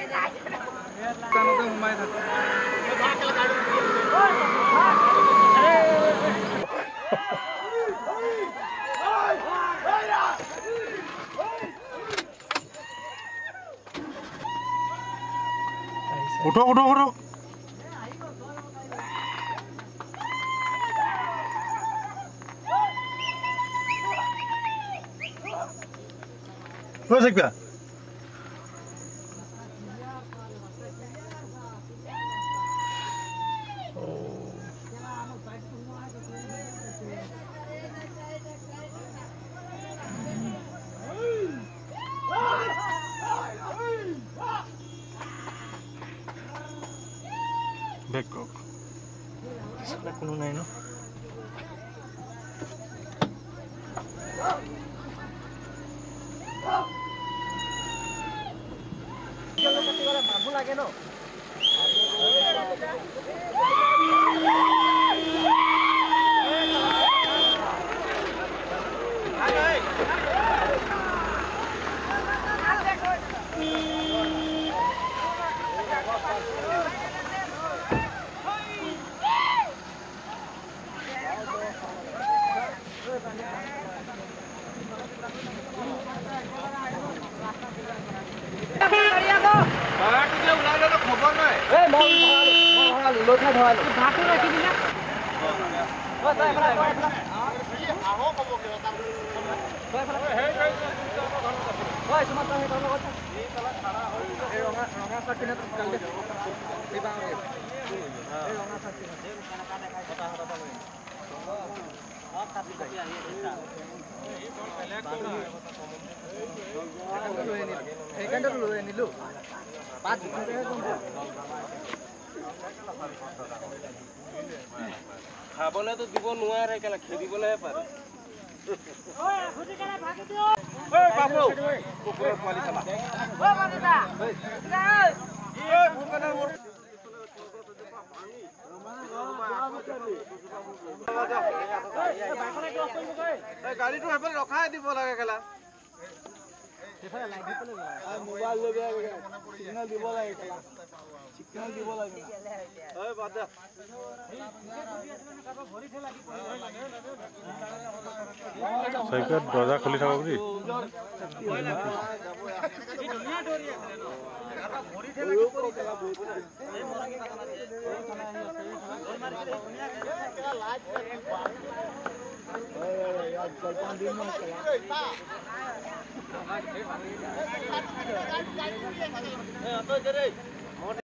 সোমাই থাকে উঠো উঠো উঠো Musica. Bangkok. Sebelah kuno na ino. Babu lagi no. খাবলে তো দিব নোৱাৰে কেলা খেদিবলেহে পাৰে বাবু কুকুৰৰ পোৱালি চালা গাড়ীটো এফালে ৰখাই দিব লাগে কেলা মোবাইল লৈ চিগনেল দিব লাগে চিগনেল দিব লাগে সাইকেল দরজা খুলি থাকো বুঝি দিন